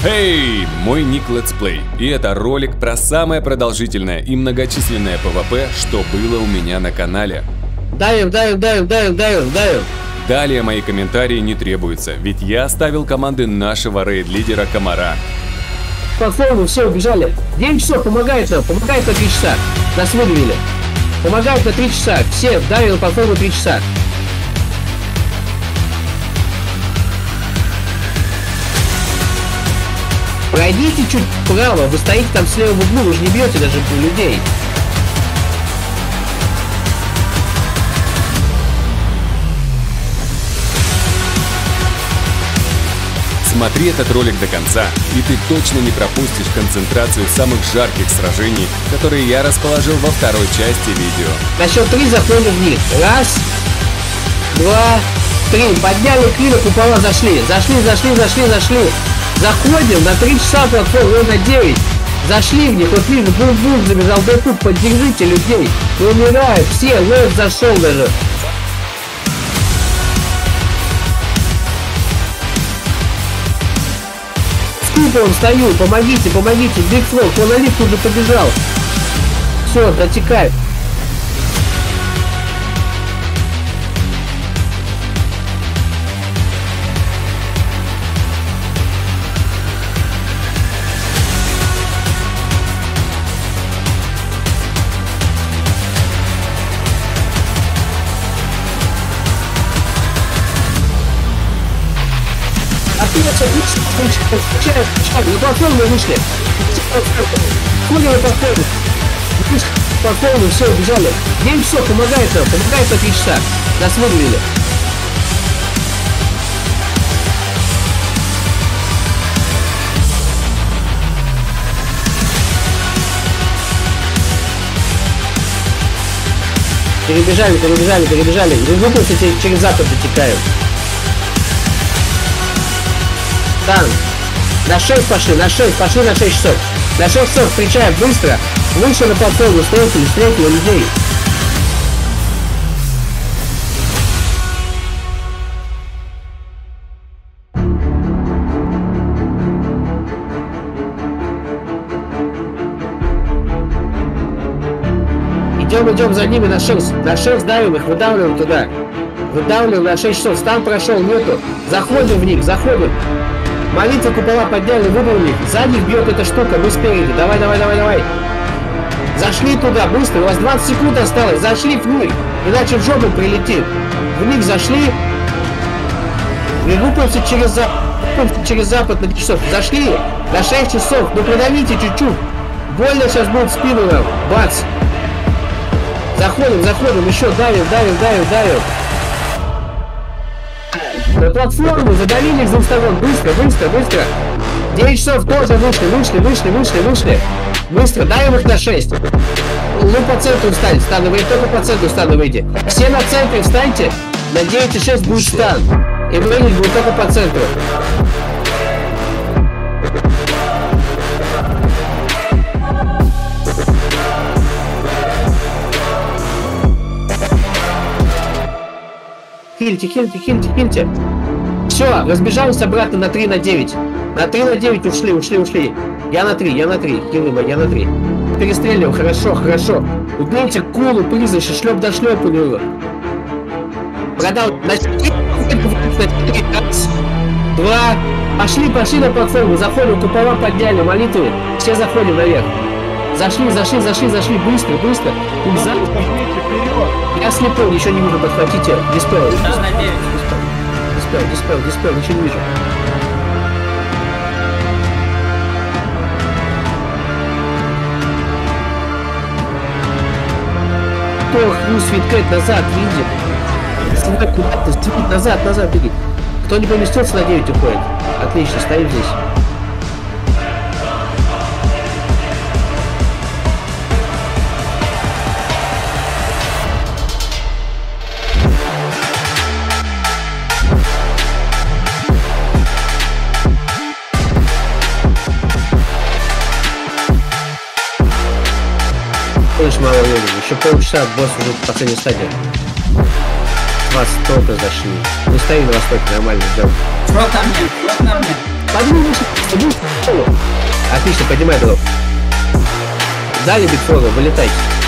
Эй, мой ник Let's Play, и это ролик про самое продолжительное и многочисленное PvP, что было у меня на канале. Давим. Далее мои комментарии не требуются, ведь я оставил команды нашего рейд-лидера Комара. Платформу, все, убежали. 9 часов, помогает на 3 часа. Нас выдавили. Помогает на 3 часа. Все, давим на платформу 3 часа. Пройдите чуть вправо, вы стоите там слева в углу, вы же не бьете даже по людей. Смотри этот ролик до конца, и ты точно не пропустишь концентрацию самых жарких сражений, которые я расположил во второй части видео. На счет 3 заходим в них. 1, 2, 3. Подняли крылья, купола, зашли. Зашли. Заходим на 3 часа платформу, на 9. Зашли в них, вот видно, бум-бум забежал, тут поддержите людей. Умирают все, лев зашел даже. С куполом стою, помогите, Биг Флог, он на лифт уже побежал. Все, дотекает. На платформу вышли. Хули на платформу. Платформу, все, убежали. 9 часов, помогает на 3 часа. Нас выдавили. Перебежали. Выпустите, через запад дотекают. Танк. На 6 пошли на 6 часов. На 6 часов встречаем быстро. Выше на платформу, встретили людей. Идем за ними на 6. На 6 давим их, выдавливаем туда. Выдавливаем на 6 часов. Стан прошел, нету. Заходим в них. Молитва, купола подняли, выбрали их. Сзади их бьет эта штука, мы спереди. Давай. Зашли туда, быстро, у вас 20 секунд осталось. Зашли в них, иначе в жопу прилетит. В них зашли. И выпустите через запад на 5 часов. Зашли на 6 часов, ну придавите чуть-чуть. Больно сейчас будет в спину нам. Бац. Заходим, еще давим. На платформу задавили их за сторону. Быстро. 9 часов тоже вышли. Быстро, даем их на 6. Ну по центру встань, только по центру стану выйти. Все на центре встаньте. На 9,6 будет стан. И выйдет будет только по центру. Хильте. Все, разбежались обратно на 3 на 9. На 3 на 9 ушли. Я на 3. Хилы, я на 3. Перестреливаем, хорошо. Убейте кулу, призрача, шлеп до шлепа него. Продал. На 3, 2. Пошли на платформу, заходим, купола подняли, молитвы. Все заходим наверх. Зашли, быстро. Я слепой, ничего не вижу, подхватите. Диспел, ничего не вижу. Свиткает назад, видит. Куда-то, назад, беги. Кто не поместился, на 9 уходит. Отлично, стоим здесь. Мало времени, еще полчаса босс уже в последней стадии. 20 только зашли. Мы стоим на востоке, нормально ждем. Флот на мне. Поднимись. Отлично, поднимай дров. Дали битфору, вылетайте.